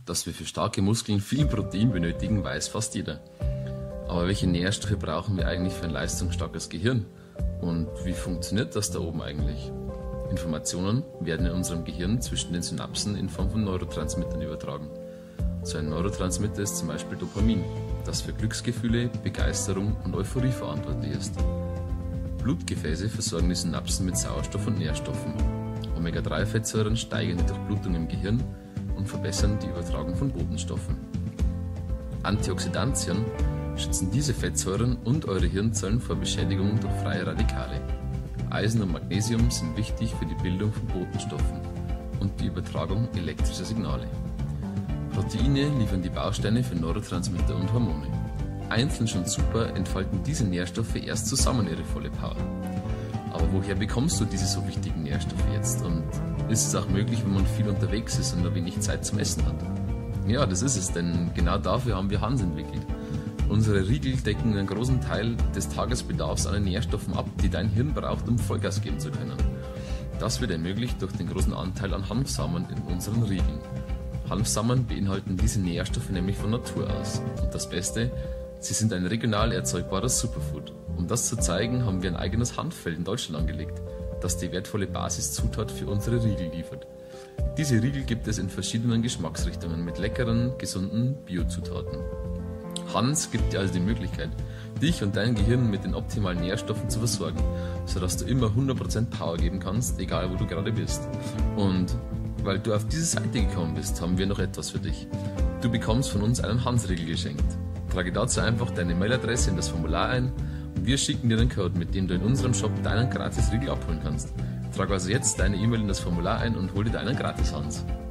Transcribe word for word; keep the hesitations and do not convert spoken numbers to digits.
Dass wir für starke Muskeln viel Protein benötigen, weiß fast jeder. Aber welche Nährstoffe brauchen wir eigentlich für ein leistungsstarkes Gehirn? Und wie funktioniert das da oben eigentlich? Informationen werden in unserem Gehirn zwischen den Synapsen in Form von Neurotransmittern übertragen. So ein Neurotransmitter ist zum Beispiel Dopamin, das für Glücksgefühle, Begeisterung und Euphorie verantwortlich ist. Blutgefäße versorgen die Synapsen mit Sauerstoff und Nährstoffen. Omega drei Fettsäuren steigern die Durchblutung im Gehirn und verbessern die Übertragung von Botenstoffen. Antioxidantien schützen diese Fettsäuren und eure Hirnzellen vor Beschädigung durch freie Radikale. Eisen und Magnesium sind wichtig für die Bildung von Botenstoffen und die Übertragung elektrischer Signale. Proteine liefern die Bausteine für Neurotransmitter und Hormone. Einzeln schon super, entfalten diese Nährstoffe erst zusammen ihre volle Power. Aber woher bekommst du diese so wichtigen Nährstoffe jetzt? Und ist es auch möglich, wenn man viel unterwegs ist und nur wenig Zeit zum Essen hat? Ja, das ist es, denn genau dafür haben wir Hans entwickelt. Unsere Riegel decken einen großen Teil des Tagesbedarfs an Nährstoffen ab, die dein Hirn braucht, um Vollgas geben zu können. Das wird ermöglicht durch den großen Anteil an Hanfsamen in unseren Riegeln. Hanfsamen beinhalten diese Nährstoffe nämlich von Natur aus. Und das Beste, sie sind ein regional erzeugbares Superfood. Um das zu zeigen, haben wir ein eigenes Hanffeld in Deutschland angelegt, das die wertvolle Basiszutat für unsere Riegel liefert. Diese Riegel gibt es in verschiedenen Geschmacksrichtungen mit leckeren, gesunden Biozutaten. Hans gibt dir also die Möglichkeit, dich und dein Gehirn mit den optimalen Nährstoffen zu versorgen, sodass du immer hundert Prozent Power geben kannst, egal wo du gerade bist. Und weil du auf diese Seite gekommen bist, haben wir noch etwas für dich. Du bekommst von uns einen Hans-Riegel geschenkt. Trage dazu einfach deine Mailadresse in das Formular ein und wir schicken dir den Code, mit dem du in unserem Shop deinen Gratis-Riegel abholen kannst. Trage also jetzt deine E-Mail in das Formular ein und hol dir deinen Gratis-Hans.